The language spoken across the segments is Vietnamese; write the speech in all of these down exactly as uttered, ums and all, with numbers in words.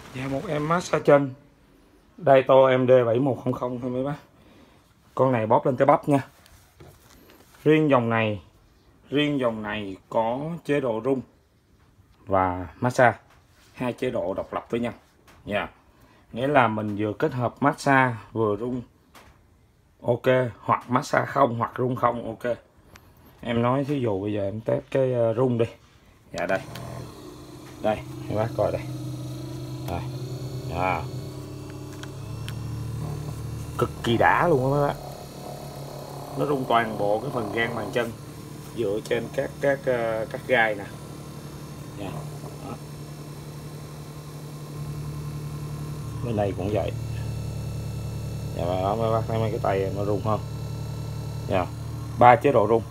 Dạ, một em massage chân Daito em đê bảy một không không thôi mấy bác. Con này bóp lên tới bắp nha. Riêng dòng này Riêng dòng này có chế độ rung và massage, hai chế độ độc lập với nhau nha. Yeah. Nghĩa là mình vừa kết hợp massage vừa rung ok, hoặc massage không hoặc rung không ok. Em nói thí dụ bây giờ em test cái rung đi. Dạ đây. Đây, các bác coi đây. Đây. À. Cực kỳ đã luôn á các bác. Nó rung toàn bộ cái phần gan bàn chân dựa trên các các các gai nè. Nha. Đó. Bên đây cũng vậy. Dạ, đó mấy bác thấy mấy cái tay nó rung không? Nha. Ba chế độ rung.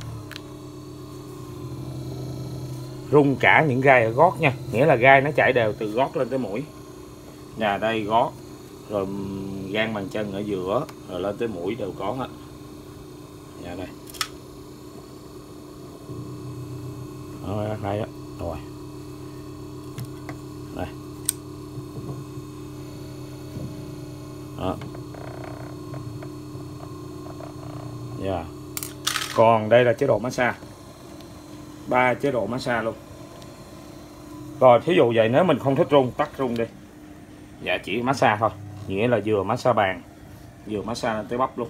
Rung cả những gai ở gót nha, nghĩa là gai nó chảy đều từ gót lên tới mũi. Nhà đây gót, rồi gan bàn chân ở giữa, rồi lên tới mũi đều có hết. Nhà đây. Đó, đây á, rồi. Đây. Đó. Yeah. Còn đây là chế độ massage. Ba chế độ massage luôn. Rồi thí dụ vậy nếu mình không thích rung, tắt rung đi. Dạ chỉ massage thôi, nghĩa là vừa massage bàn vừa massage lên tới bắp luôn.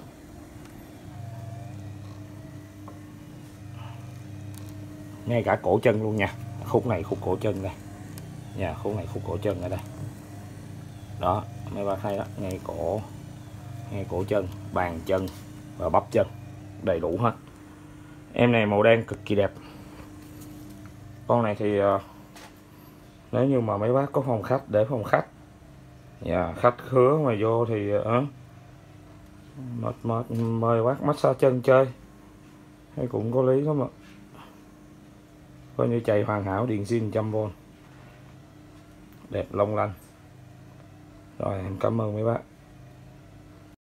Ngay cả cổ chân luôn nha. Khúc này khúc cổ chân đây nha, khúc này khúc cổ chân ở đây. Đó, mấy bác thấy đó, ngay cổ, ngay cổ chân, bàn chân và bắp chân đầy đủ hết. Em này màu đen cực kỳ đẹp. Con này thì uh, nếu như mà mấy bác có phòng khách, để phòng khách, dạ, khách khứa mà vô thì uh, mệt mệt mời bác massage chân chơi hay cũng có lý lắm ạ. Coi như chạy hoàn hảo, điện zin một trăm vôn, đẹp long lanh. Rồi em cảm ơn mấy bác.